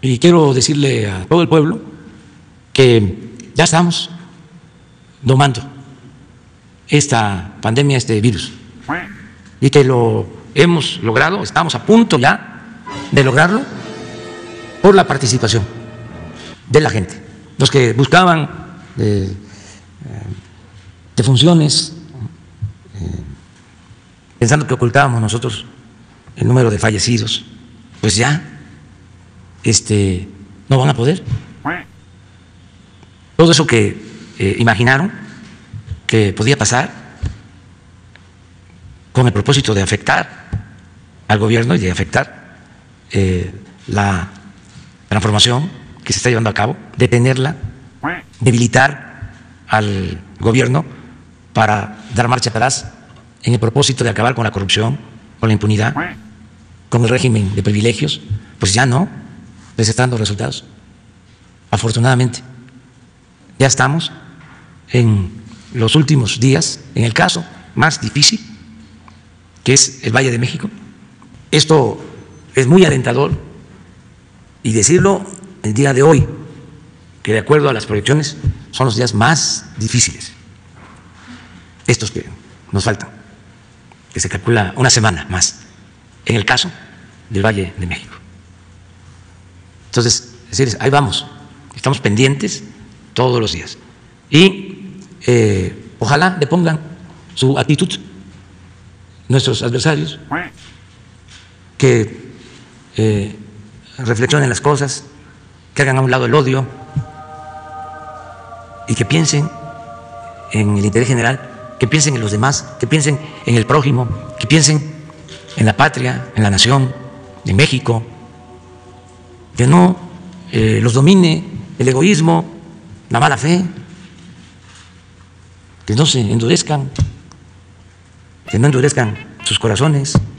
Y quiero decirle a todo el pueblo que ya estamos domando esta pandemia, este virus, y que lo hemos logrado, estamos a punto ya de lograrlo por la participación de la gente. Los que buscaban defunciones, pensando que ocultábamos nosotros el número de fallecidos, pues ya no van a poder. Todo eso que imaginaron que podía pasar con el propósito de afectar al gobierno y de afectar la transformación que se está llevando a cabo, detenerla, debilitar al gobierno para dar marcha atrás en el propósito de acabar con la corrupción, con la impunidad, con el régimen de privilegios, pues ya no les está dando resultados. Afortunadamente, ya estamos en los últimos días, en el caso más difícil, que es el Valle de México. Esto es muy alentador, y decirlo el día de hoy, que de acuerdo a las proyecciones son los días más difíciles, estos que nos faltan, que se calcula una semana más, en el caso del Valle de México. Entonces, decirles, ahí vamos, estamos pendientes todos los días, y ojalá le pongan su actitud nuestros adversarios, que reflexionen las cosas, que hagan a un lado el odio y que piensen en el interés general, que piensen en los demás, que piensen en el prójimo, que piensen en la patria, en la nación, en México, que no los domine el egoísmo, la mala fe, que no se endurezcan, que no endurezcan sus corazones.